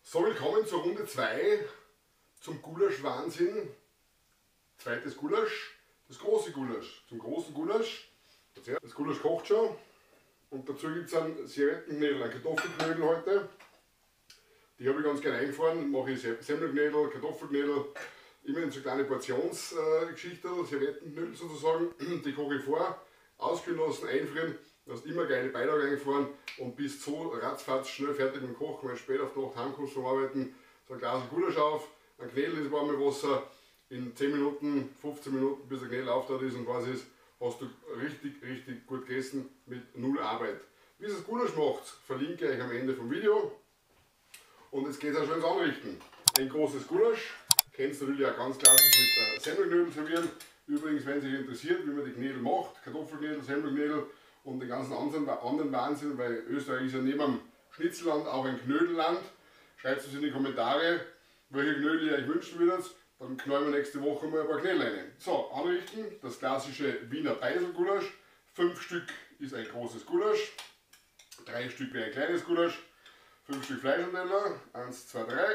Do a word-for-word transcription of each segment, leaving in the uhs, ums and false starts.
So, willkommen zur Runde zwei, zum Gulasch-Wahnsinn. Zweites Gulasch, das große Gulasch. Zum großen Gulasch, das Gulasch kocht schon und dazu gibt es einen Serviettenknödel, einen Kartoffelknödel heute. Die habe ich ganz gerne eingefahren, mache ich Semmelknödel, Kartoffelknödel, immer in so kleine Portionsgeschichten, Serviettenknödel sozusagen. Die koche ich vor, auskühlen lassen, einfrieren. Du hast immer geile Beilage eingefahren und bist so ratzfatz schnell fertig mit dem Kochen. Wenn du später auf die Nacht heimkommst vom Arbeiten, so ein Glas Gulasch auf, ein Knödel ins warme Wasser, in zehn Minuten, fünfzehn Minuten, bis der Knödel auftaut ist und was ist, hast du richtig, richtig gut gegessen mit null Arbeit. Wie es das Gulasch macht, verlinke ich euch am Ende vom Video. Und jetzt geht es auch schon ins Anrichten. Ein großes Gulasch, kennst du natürlich auch ganz klassisch mit Semmelknödel servieren. Übrigens, wenn sich interessiert, wie man die Knödel macht, Kartoffelknödel, Semmelknödel und den ganzen anderen Wahnsinn, weil Österreich ist ja neben dem Schnitzelland auch ein Knödelland. Schreibt es in die Kommentare, welche Knödel ihr euch wünschen würdet. Dann knallen wir nächste Woche mal ein paar Knödel rein. So, anrichten, das klassische Wiener Peiselgulasch. Fünf Stück ist ein großes Gulasch, drei Stück wäre ein kleines Gulasch, fünf Stück Fleisch am Teller, eins, zwei, drei,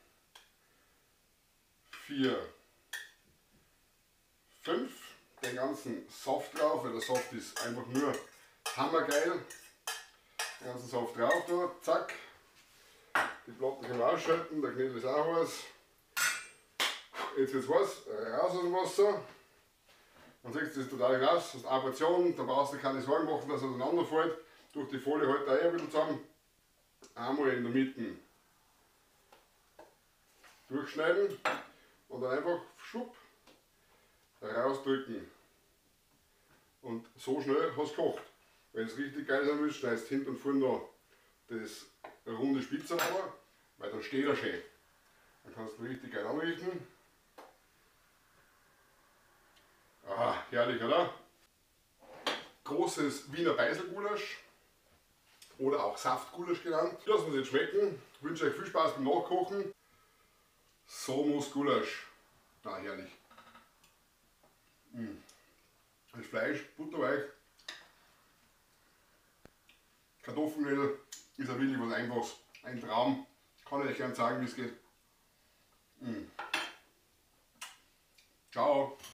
vier, fünf. Den ganzen Saft drauf, weil der Saft ist einfach nur hammergeil. Den ganzen Saft drauf da, zack. Die Platten können wir ausschalten, der Knödel ist auch heiß. Jetzt wird es heiß, raus aus dem Wasser. Man sieht, das ist total nass, das ist eine Portion, da brauchst du keine Sorgen machen, dass es auseinanderfällt. Durch die Folie hält er eh ein bisschen zusammen. Einmal in der Mitte durchschneiden und dann einfach schwupp rausdrücken. Und so schnell hast du gekocht. Wenn es richtig geil sein willst, schneidest du hinten und vorne noch das runde Spitze runter, weil dann steht er schön. Dann kannst du richtig geil anrichten. Ah, herrlich, oder? Großes Wiener Peiselgulasch oder auch Saftgulasch genannt. Lassen wir es jetzt schmecken. Ich wünsche euch viel Spaß beim Nachkochen. So muss Gulasch. Ah, herrlich. Mm. Das Fleisch, butterweich. Kartoffelknödel ist ja wirklich was Einfaches. Ein Traum. Kann ich euch gerne sagen, wie es geht. Mm. Ciao.